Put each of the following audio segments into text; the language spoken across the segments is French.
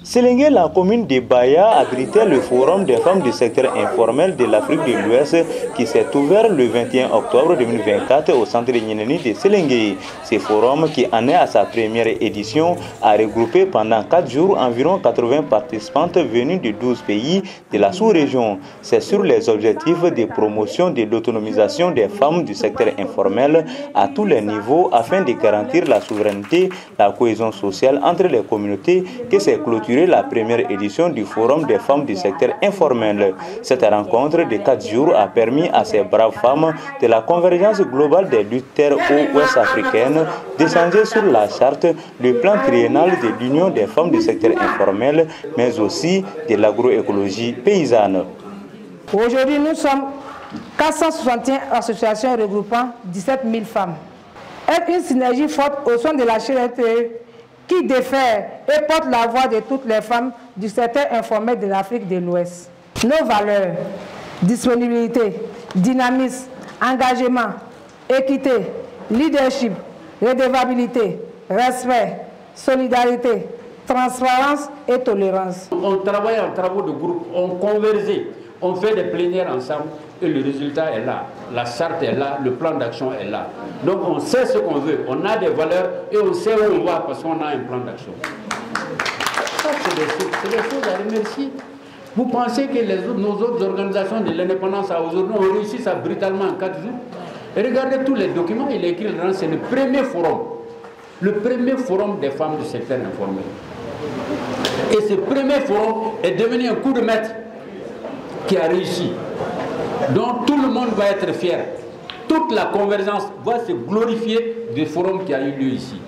Sélingué, la commune de Baya abritait le forum des femmes du secteur informel de l'Afrique de l'Ouest qui s'est ouvert le 21 octobre 2024 au centre de Nyeneni de Sélingué. Ce forum, qui en est à sa première édition, a regroupé pendant 4 jours environ 80 participantes venues de 12 pays de la sous-région. C'est sur les objectifs de promotion de l'autonomisation des femmes du secteur informel à tous les niveaux afin de garantir la souveraineté, la cohésion sociale entre les communautés que s'est clôturée la première édition du Forum des femmes du secteur informel. Cette rencontre de 4 jours a permis à ces braves femmes de la convergence globale des luttes terre-ouest africaines d'échanger sur la charte, le plan triennal de l'Union des femmes du secteur informel, mais aussi de l'agroécologie paysanne. Aujourd'hui, nous sommes 461 associations regroupant 17 000 femmes. Être une synergie forte au sein de la CNTE qui défait et porte la voix de toutes les femmes du secteur informel de l'Afrique de l'Ouest. Nos valeurs, disponibilité, dynamisme, engagement, équité, leadership, redevabilité, respect, solidarité, transparence et tolérance. On travaille en travaux de groupe, on converge, on fait des plénières ensemble et le résultat est là. La charte est là, le plan d'action est là. Donc on sait ce qu'on veut, on a des valeurs et on sait où on va parce qu'on a un plan d'action. Ça, c'est des choses à remercier. Vous pensez que nos autres organisations de l'indépendance aujourd'hui ont réussi ça brutalement en 4 jours? Et regardez tous les documents, il est écrit dedans, c'est le premier forum des femmes du secteur informel. Et ce premier forum est devenu un coup de maître qui a réussi, dont tout le monde va être fier. Toute la convergence va se glorifier du forum qui a eu lieu ici.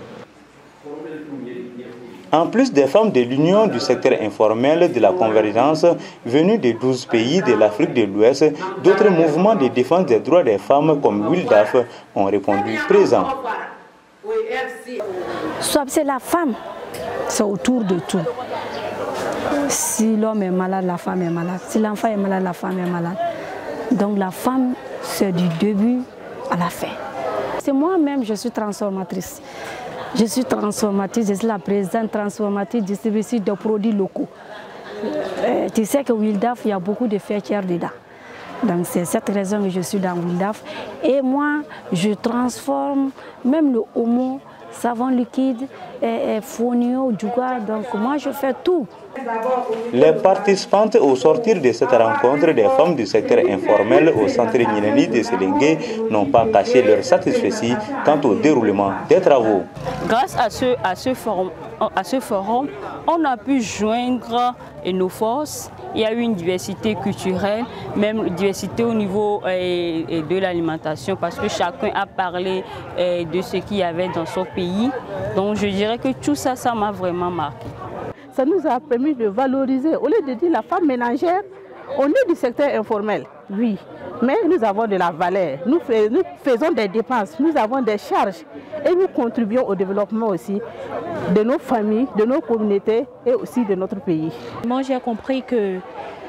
En plus des femmes de l'Union du secteur informel de la convergence venues de 12 pays de l'Afrique de l'Ouest, d'autres mouvements de défense des droits des femmes comme WILDAF ont répondu présents. C'est la femme, c'est autour de tout. Si l'homme est malade, la femme est malade. Si l'enfant est malade, la femme est malade. Donc la femme, c'est du début à la fin. C'est moi-même, je suis transformatrice. Je suis transformatrice, je suis la présidente transformatrice distributrice de produits locaux. Tu sais que WILDAF, il y a beaucoup de fêtières dedans. Donc c'est cette raison que je suis dans WILDAF. Et moi, je transforme même le homo, savon liquide, fonio, djouga. Donc moi, je fais tout. Les participantes au sortir de cette rencontre des femmes du secteur informel au centre Nyeneni de Sélingué n'ont pas caché leur satisfaction quant au déroulement des travaux. Grâce à ce forum, on a pu joindre nos forces. Il y a eu une diversité culturelle, même une diversité au niveau de l'alimentation, parce que chacun a parlé de ce qu'il y avait dans son pays. Donc je dirais que tout ça, ça m'a vraiment marqué. Ça nous a permis de valoriser, au lieu de dire la femme ménagère, on est du secteur informel, oui, mais nous avons de la valeur, nous faisons des dépenses, nous avons des charges et nous contribuons au développement aussi de nos familles, de nos communautés et aussi de notre pays. Moi j'ai compris que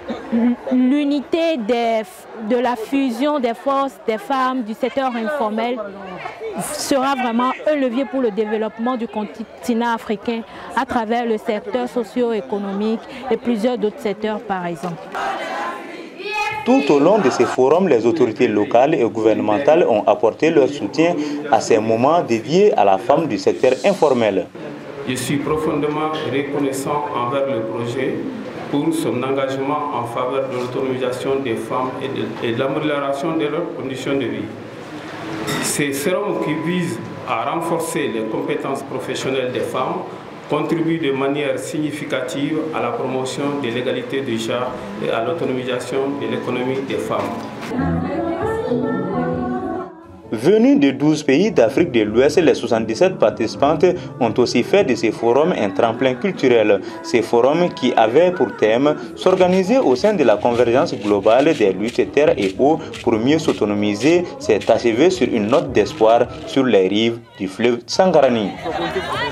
l'unité de la fusion des forces des femmes du secteur informel sera vraiment un levier pour le développement du continent africain à travers le secteur socio-économique et plusieurs d'autres secteurs par exemple. Tout au long de ces forums, les autorités locales et gouvernementales ont apporté leur soutien à ces moments dédiés à la femme du secteur informel. Je suis profondément reconnaissant envers le projet pour son engagement en faveur de l'autonomisation des femmes et de l'amélioration de leurs conditions de vie. Ces forums qui visent à renforcer les compétences professionnelles des femmes contribuent de manière significative à la promotion de l'égalité de genre et à l'autonomisation de l'économie des femmes. Venus de 12 pays d'Afrique de l'Ouest, les 77 participantes ont aussi fait de ces forums un tremplin culturel. Ces forums qui avaient pour thème s'organiser au sein de la convergence globale des luttes terre et eau pour mieux s'autonomiser s'est achevé sur une note d'espoir sur les rives du fleuve Sangarani.